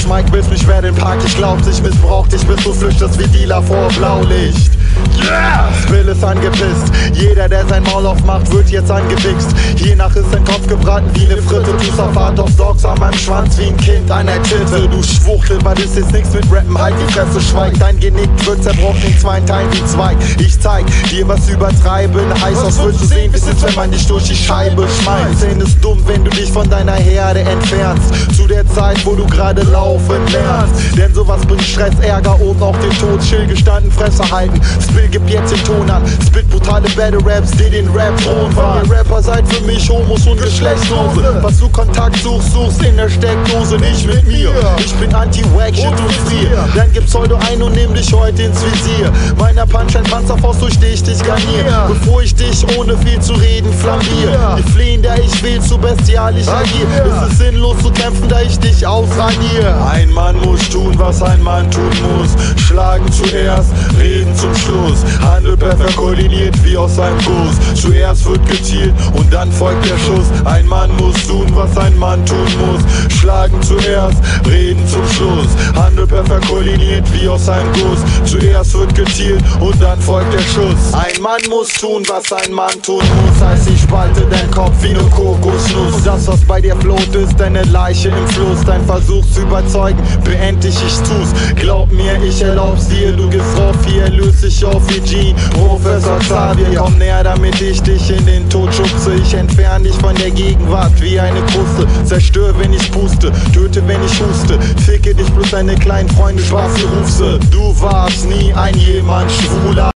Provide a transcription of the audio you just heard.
ich Mike, willst mich wer den Park, ich glaub dich, missbraucht dich, bis du flüchtest wie Dealer vor Blaulicht. Yeah! Will ist angepisst, jeder der sein Maul aufmacht, wird jetzt angewichst. Hiernach ist dein Kopf gebraten wie ne Fritte, du Fahrt auf Dogs an meinem Schwanz wie ein Kind an der Titte. Du Schwuchtel, weil das ist nix mit Rappen, halt die Fresse, schweig. Dein Genick wird zerbrochen in zwei Teilen wie Zweig. Ich zeig dir was übertreiben heißt, aus willst du sehen, wie es ist, wenn man dich durch die Scheibe schmeißt. Denn ist dumm, wenn du dich von deiner Herde entfernst, zu der Zeit, wo du gerade laufen lernst. Denn sowas bringt Stress, Ärger und auch den Tod. Chill gestanden, Fresse halten, Spill gibt jetzt den Ton an. Spit brutale Battle Raps, die den Rap thron waren. Ihr Rapper seid für mich Homos und Geschlechtslose. Was du Kontakt suchst in der Steckdose, nicht mit mir. Ich bin anti-wack, shit und frier. Dann gib Pseudo ein und nimm dich heute ins Visier. Meiner Punchline-Panzerfaust, durch die ich dich garnier. Bevor ich dich ohne viel zu reden flambier. Die fliehen, da ich will, zu bestialisch agier. Es ist sinnlos zu kämpfen, da ich dich ausradier. Ein Mann muss tun, was ein Mann tun muss. Schlagen zuerst, reden zum Schluss. Handel perfekt koordiniert wie aus einem Guss. Zuerst wird gezielt und dann folgt der Schuss. Ein Mann muss tun, was ein Mann tun muss. Schlagen zuerst, reden zum Schluss. Handel perfekt koordiniert wie aus einem Guss. Zuerst wird gezielt und dann folgt der Schuss. Ein Mann muss tun, was ein Mann tun muss. Heißt, ich spalte deinen Kopf wie ne Kokosnuss. Das, was bei dir float, ist deine Leiche im Fluss. Dein Versuch zu überzeugen, beend ich tu's. Glaub mir, ich erlaub's dir, du gehst drauf hier, löst dich auf wie G, Professor Xavier. Komm näher, damit ich dich in den Tod schubse. Ich entferne dich von der Gegenwart wie eine Kruste. Zerstör, wenn ich puste, töte, wenn ich huste. Ficke dich bloß deine kleinen Freunde, schwarze Rufse. Du warst nie ein jemand Schwuler.